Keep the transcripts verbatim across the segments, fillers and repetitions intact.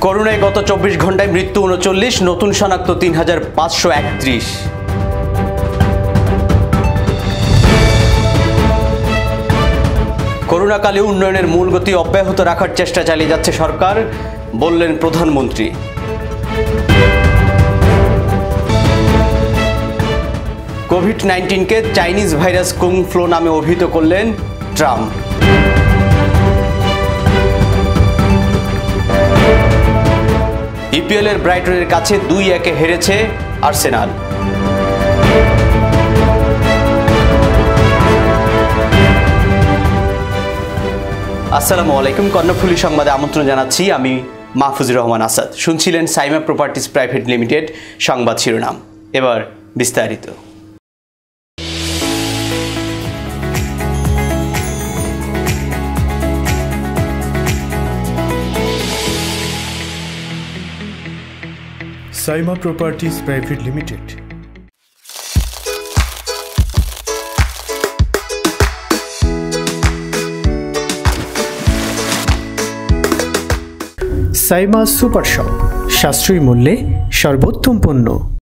করোনায় গত চব্বিশ ঘন্টায় মৃত্যু উনচল্লিশ, নতুন শনাক্ত তিন হাজার পাঁচশো একত্রিশ। করোনাকালে উন্নয়নের মূল গতি অব্যাহত রাখার চেষ্টা চালিয়ে যাচ্ছে সরকার, বললেন প্রধানমন্ত্রী। কোভিড নাইন্টিনকে চাইনিজ ভাইরাস কুং ফ্লু নামে অভিহিত করলেন ট্রাম্প। ইপিএল এর ব্রাইটনের কাছে দুই একে হেরেছে আর্সেনাল। আসসালামু আলাইকুম, কর্ণফুলী সংবাদে আমন্ত্রণ জানাচ্ছি। আমি মাহফুজুর রহমান আসাদ। শুনছিলেন সাইমা প্রপার্টিজ প্রাইভেট লিমিটেড সংবাদ শিরোনাম। এবার বিস্তারিত। Saima properties private limited. Saima super shop, সাশ্রয়ী মূল্যে সর্বোত্তম পণ্য।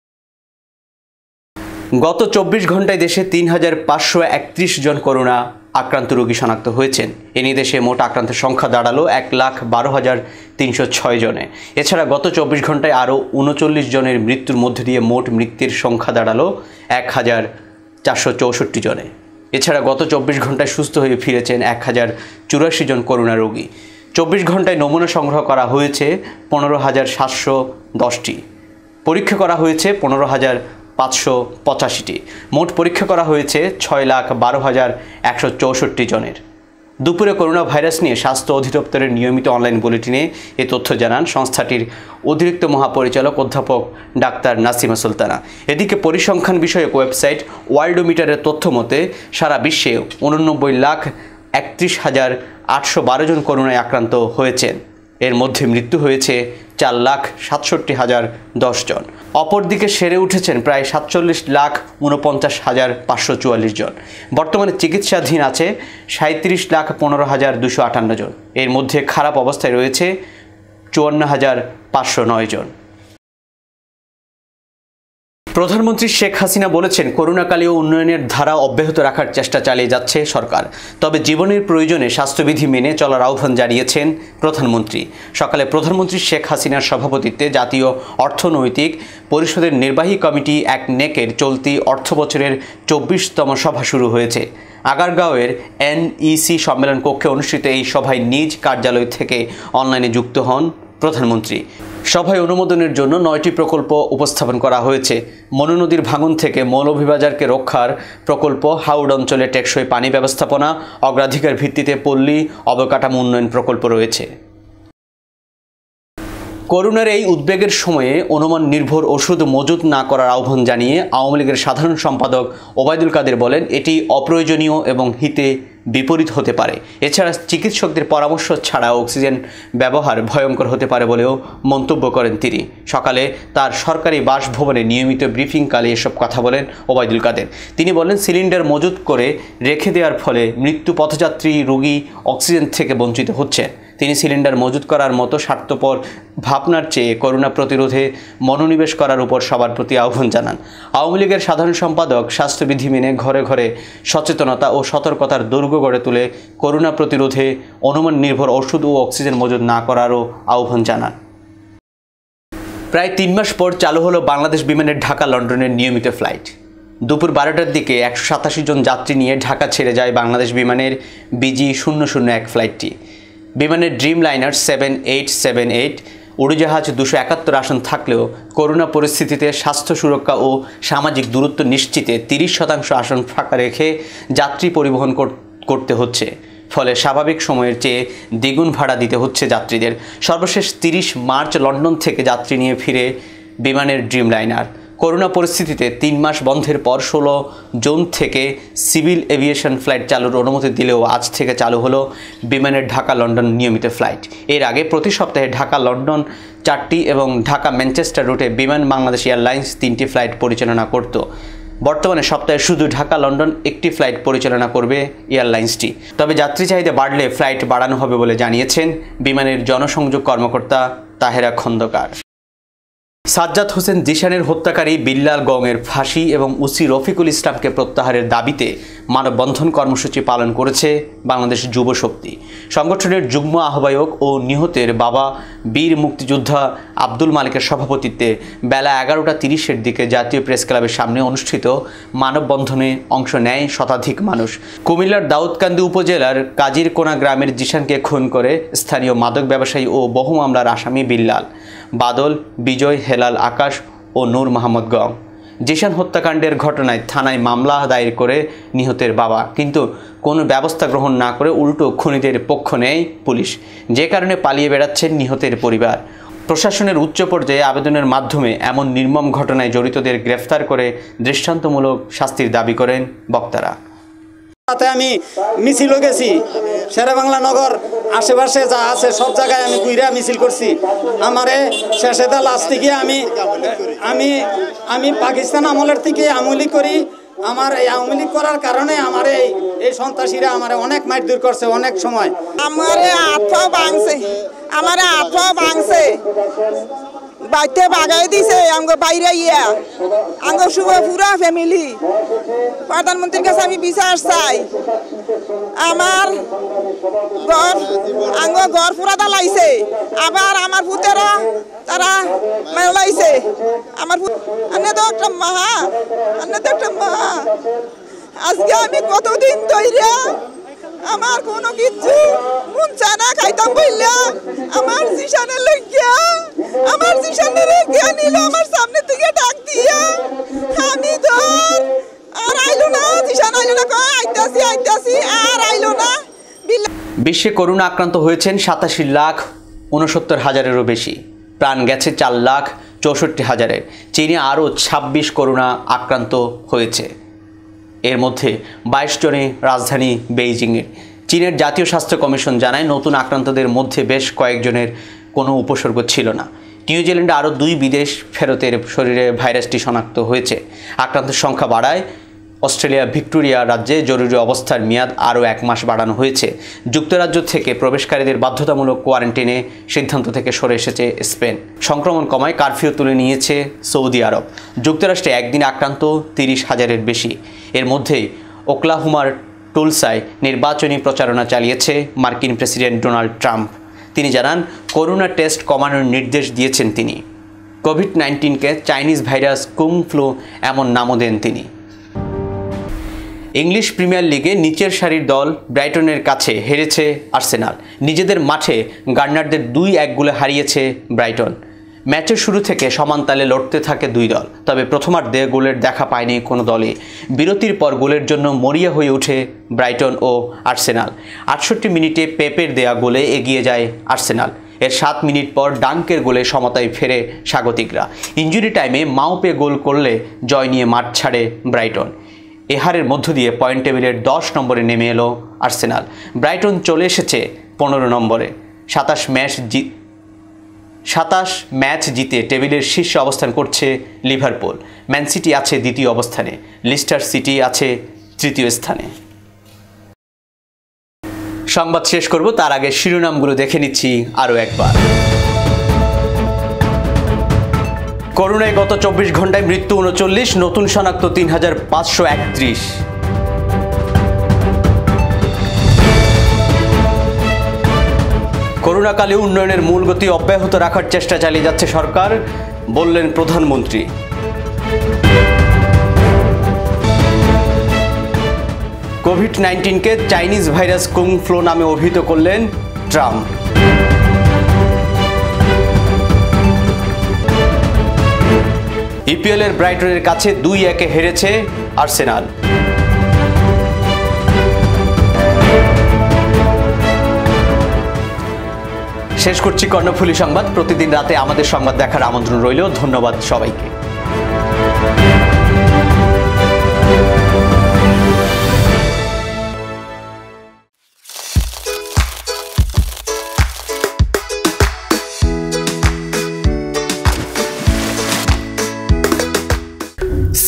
গত চব্বিশ ঘন্টায় দেশে তিন হাজার পাঁচশো একত্রিশ জন করোনা আক্রান্ত রোগী শনাক্ত হয়েছেন। এ নিয়ে দেশে মোট আক্রান্তের সংখ্যা দাঁড়ালো এক লাখ বারো হাজার তিনশো ছয় জনে। এছাড়া গত চব্বিশ ঘন্টায় আরও উনচল্লিশ জনের মৃত্যুর মধ্যে দিয়ে মোট মৃত্যুর সংখ্যা দাঁড়ালো এক হাজার চারশো চৌষট্টি জনে। এছাড়া গত চব্বিশ ঘন্টায় সুস্থ হয়ে ফিরেছেন এক হাজার চুরাশি জন করোনা রোগী। চব্বিশ ঘন্টায় নমুনা সংগ্রহ করা হয়েছে পনেরো হাজার সাতশো দশটি, পরীক্ষা করা হয়েছে পনেরো হাজার পাঁচশো পঁচাশিটি। মোট পরীক্ষা করা হয়েছে ছয় লাখ বারো হাজার একশো চৌষট্টি জনের। দুপুরে করোনা ভাইরাস নিয়ে স্বাস্থ্য অধিদপ্তরের নিয়মিত অনলাইন বুলেটিনে এ তথ্য জানান সংস্থাটির অতিরিক্ত মহাপরিচালক অধ্যাপক ডাক্তার নাসিমা সুলতানা। এদিকে পরিসংখ্যান বিষয়ক ওয়েবসাইট ওয়ার্ল্ডোমিটারের তথ্য মতে সারা বিশ্বে উননব্বই লাখ একত্রিশ হাজার আটশো বারো জন করোনায় আক্রান্ত হয়েছেন। এর মধ্যে মৃত্যু হয়েছে চার লাখ সাতষট্টি হাজার দশ জন। অপরদিকে সেরে উঠেছেন প্রায় সাতচল্লিশ লাখ উনপঞ্চাশ হাজার পাঁচশো চুয়াল্লিশ জন। বর্তমানে চিকিৎসাধীন আছে সাঁত্রিশ লাখ পনেরো হাজার দুশো আটান্ন জন। এর মধ্যে খারাপ অবস্থায় রয়েছে চুয়ান্ন হাজার পাঁচশো নয় জন। প্রধানমন্ত্রী শেখ হাসিনা বলেছেন, করোনাকালীয় উন্নয়নের ধারা অব্যাহত রাখার চেষ্টা চালিয়ে যাচ্ছে সরকার। তবে জীবনের প্রয়োজনে স্বাস্থ্যবিধি মেনে চলার আহ্বান জানিয়েছেন প্রধানমন্ত্রী। সকালে প্রধানমন্ত্রী শেখ হাসিনার সভাপতিত্বে জাতীয় অর্থনৈতিক পরিষদের নির্বাহী কমিটি এক নেকের চলতি অর্থবছরের চব্বিশতম সভা শুরু হয়েছে। আগারগাঁওয়ের এনইসি সম্মেলন কক্ষে অনুষ্ঠিত এই সভায় নিজ কার্যালয় থেকে অনলাইনে যুক্ত হন প্রধানমন্ত্রী। সভায় অনুমোদনের জন্য নয়টি প্রকল্প উপস্থাপন করা হয়েছে। মনু নদীর ভাঙন থেকে মৌলভীবাজারকে রক্ষার প্রকল্প, হাওড় অঞ্চলে টেকসই পানি ব্যবস্থাপনা, অগ্রাধিকার ভিত্তিতে পল্লী অবকাঠামো উন্নয়ন প্রকল্প রয়েছে। করোনার এই উদ্বেগের সময়ে অনুমান নির্ভর ওষুধ মজুত না করার আহ্বান জানিয়ে আওয়ামী লীগের সাধারণ সম্পাদক ওবায়দুল কাদের বলেন, এটি অপ্রয়োজনীয় এবং হিতে বিপরীত হতে পারে। এছাড়া চিকিৎসকদের পরামর্শ ছাড়া অক্সিজেন ব্যবহার ভয়ঙ্কর হতে পারে বলেও মন্তব্য করেন তিনি। সকালে তার সরকারি বাসভবনে নিয়মিত ব্রিফিংকালে এসব কথা বলেন ওবায়দুল কাদের। তিনি বলেন, সিলিন্ডার মজুত করে রেখে দেওয়ার ফলে মৃত্যু পথযাত্রী রোগী অক্সিজেন থেকে বঞ্চিত হচ্ছে। তিনি সিলিন্ডার মজুত করার মতো স্বার্থপর ভাবনার চেয়ে করোনা প্রতিরোধে মনোনিবেশ করার উপর সবার প্রতি আহ্বান জানান। আওয়ামী লীগের সাধারণ সম্পাদক স্বাস্থ্যবিধি মেনে ঘরে ঘরে সচেতনতা ও সতর্কতার দুর্গ গড়ে তুলে করোনা প্রতিরোধে অনুমান নির্ভর ওষুধ ও অক্সিজেন মজুত না করারও আহ্বান জানান। প্রায় তিন মাস পর চালু হলো বাংলাদেশ বিমানের ঢাকা লন্ডনের নিয়মিত ফ্লাইট। দুপুর বারোটার দিকে একশো সাতাশি জন যাত্রী নিয়ে ঢাকা ছেড়ে যায় বাংলাদেশ বিমানের বিজি শূন্য শূন্য এক ফ্লাইটটি। বিমানের Dreamliner seven eight seven eight উড়োজাহাজ দুশো একাত্তর আসন থাকলেও করোনা পরিস্থিতিতে স্বাস্থ্য সুরক্ষা ও সামাজিক দূরত্ব নিশ্চিতে তিরিশ শতাংশ আসন ফাঁকা রেখে যাত্রী পরিবহন করতে হচ্ছে। ফলে স্বাভাবিক সময়ের চেয়ে দ্বিগুণ ভাড়া দিতে হচ্ছে যাত্রীদের। সর্বশেষ তিরিশ মার্চ লন্ডন থেকে যাত্রী নিয়ে ফিরে বিমানের ড্রিম লাইনার। করোনা পরিস্থিতিতে তিন মাস বন্ধের পর ষোলো জুন থেকে সিভিল এভিয়েশন ফ্লাইট চালুর অনুমতি দিলেও আজ থেকে চালু হলো বিমানের ঢাকা লন্ডন নিয়মিত ফ্লাইট। এর আগে প্রতি সপ্তাহে ঢাকা লন্ডন চারটি এবং ঢাকা ম্যানচেস্টার রুটে বিমান বাংলাদেশ এয়ারলাইন্স তিনটি ফ্লাইট পরিচালনা করত। বর্তমানে সপ্তাহে শুধু ঢাকা লন্ডন একটি ফ্লাইট পরিচালনা করবে এয়ারলাইন্সটি। তবে যাত্রী চাহিদা বাড়লে ফ্লাইট বাড়ানো হবে বলে জানিয়েছেন বিমানের জনসংযোগ কর্মকর্তা তাহেরা খন্দকার। সাজ্জাদ হোসেন জিশানের হত্যাকারী বিল্লাল গংয়ের ফাঁসি এবং ওসি রফিকুল ইসলামকে প্রত্যাহারের দাবিতে মানববন্ধন কর্মসূচি পালন করেছে বাংলাদেশ যুব শক্তি। সংগঠনের যুগ্ম আহ্বায়ক ও নিহতের বাবা বীর মুক্তিযোদ্ধা আব্দুল মালিকের সভাপতিত্বে বেলা এগারোটা তিরিশের দিকে জাতীয় প্রেস ক্লাবের সামনে অনুষ্ঠিত মানববন্ধনে অংশ নেয় শতাধিক মানুষ। কুমিল্লার দাউদকান্দি উপজেলার কাজিরকোনা গ্রামের জিশানকে খুন করে স্থানীয় মাদক ব্যবসায়ী ও বহু মামলার আসামি বিল্লাল, বাদল, বিজয়, হেলাল, আকাশ ও নূর মোহাম্মদ গং। জিশান হত্যাকাণ্ডের ঘটনায় থানায় মামলা দায়ের করে নিহতের বাবা, কিন্তু কোনো ব্যবস্থা গ্রহণ না করে উল্টো খুনিদের পক্ষ নেয় পুলিশ, যে কারণে পালিয়ে বেড়াচ্ছেন নিহতের পরিবার। প্রশাসনের উচ্চ পর্যায়ে আবেদনের মাধ্যমে এমন নির্মম ঘটনায় জড়িতদের গ্রেফতার করে দৃষ্টান্তমূলক শাস্তির দাবি করেন বক্তারা। আমি মিছিল গেছি শেরেবাংলা নগর আশেপাশে যা আছে সব জায়গায় আমি ঘুরে মিছিল করছি। আমারে শেষে দা লাস্ট থেকে আমি আমি আমি পাকিস্তান আমলের থেকে আমলি করি। আমার এই আওয়ামী লীগ করার কারণে আমার এই এই সন্ত্রাসীরা আমার অনেক মারধর করছে অনেক সময়। আমারে আঠা ভাঙছে আমারে আঠা ভাঙছে বাইতে বাগাই দিছে আমগো বাইরে ইয়া আমগো শুভ পুরা ফ্যামিলি। প্রধানমন্ত্রীর কাছে আমি বিচার চাই। আমার ঘর আমগো ঘর পুরা দালাইছে, আবার আমার পুতেরা তারা মেলাইছে। আমার আনে তো একটা মা আনে তো একটা মা। আজকে আমি কতদিন ধইরা আমার কোনো কিছু মন চায় না খাইতাম বললা আমার জিশানের লইয়া আমার জিশানের রেখে নিল আমার সামনে থেকে ডাক দিয়া। আমি তো আর আইলো না, জিশান আইলো না, কয় আইতাছি আইতাছি আর আইলো না। বিশ্বে করোনা আক্রান্ত হয়েছেন সাতাশি লাখ উনসত্তর হাজারেরও বেশি, প্রাণ গেছে চার লাখ চৌষট্টি হাজারের। চীনে আরও ছাব্বিশ করোনা আক্রান্ত হয়েছে, এর মধ্যে বাইশ জনে রাজধানী বেইজিংয়ের। চীনের জাতীয় স্বাস্থ্য কমিশন জানায় নতুন আক্রান্তদের মধ্যে বেশ কয়েকজনের কোনো উপসর্গ ছিল না। নিউজিল্যান্ডে আরও দুই বিদেশ ফেরতের শরীরে ভাইরাসটি শনাক্ত হয়েছে। আক্রান্তের সংখ্যা বাড়ায় অস্ট্রেলিয়া ভিক্টোরিয়া রাজ্যে জরুরি অবস্থার মেয়াদ আরও এক মাস বাড়ানো হয়েছে। যুক্তরাজ্য থেকে প্রবেশকারীদের বাধ্যতামূলক কোয়ারেন্টিনে সিদ্ধান্ত থেকে সরে এসেছে স্পেন। সংক্রমণ কমায় কারফিউ তুলে নিয়েছে সৌদি আরব। যুক্তরাষ্ট্রে একদিন আক্রান্ত তিরিশ হাজারের বেশি। এর মধ্যেই ওকলাহোমার টুলসায় নির্বাচনী প্রচারণা চালিয়েছে মার্কিন প্রেসিডেন্ট ডোনাল্ড ট্রাম্প। তিনি জানান করোনা টেস্ট কমানোর নির্দেশ দিয়েছেন তিনি। কোভিড নাইন্টিনকে চাইনিজ ভাইরাস কুং ফ্লু এমন নামও দেন তিনি। ইংলিশ প্রিমিয়ার লিগে নিচের সারির দল ব্রাইটনের কাছে হেরেছে আর্সেনাল। নিজেদের মাঠে গার্নারদের দুই এক গোলে হারিয়েছে ব্রাইটন। ম্যাচের শুরু থেকে সমান তালে লড়তে থাকে দুই দল, তবে প্রথমার্ধে গোলের দেখা পায়নি কোনো দলই। বিরতির পর গোলের জন্য মরিয়া হয়ে ওঠে ব্রাইটন ও আর্সেনাল। আটষট্টি মিনিটে পেপের দেয়া গোলে এগিয়ে যায় আর্সেনাল। এর সাত মিনিট পর ডাঙ্কের গোলে সমতায় ফেরে স্বাগতিকরা। ইনজুরি টাইমে মাউপে গোল করলে জয় নিয়ে মাঠ ছাড়ে ব্রাইটন। এ হারের মধ্য দিয়ে পয়েন্ট টেবিলের দশ নম্বরে নেমে এলো আর্সেনাল। ব্রাইটন চলে এসেছে পনেরো নম্বরে। সাতাশ ম্যাচ জি সাতাশ ম্যাচ জিতে টেবিলের শীর্ষে অবস্থান করছে লিভারপুল। ম্যান সিটি আছে দ্বিতীয় অবস্থানে, লিস্টার সিটি আছে তৃতীয় স্থানে। সংবাদ শেষ করব, তার আগে শিরোনামগুলো দেখে নিচ্ছি আরও একবার। করোনায় গত চব্বিশ ঘন্টায় মৃত্যু উনচল্লিশ, নতুন শনাক্ত তিন হাজার পাঁচশো একত্রিশ। করোনাকালে উন্নয়নের মূল গতি অব্যাহত রাখার চেষ্টা চালিয়ে যাচ্ছে সরকার, বললেন প্রধানমন্ত্রী। কোভিড নাইন্টিনকে চাইনিজ ভাইরাস কুং ফ্লু নামে অভিহিত করলেন ট্রাম্প। ইপিএলের ব্রাইটনের কাছে দুই একে হেরেছে আর্সেনাল। শেষ করছি কর্ণফুলী সংবাদ। প্রতিদিন রাতে আমাদের সংবাদ দেখার আমন্ত্রণ রইল। ধন্যবাদ সবাইকে।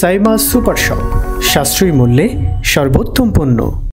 সাইমা সুপার শপ, সাশ্রয়ী মূল্যে সর্বোত্তম পণ্য।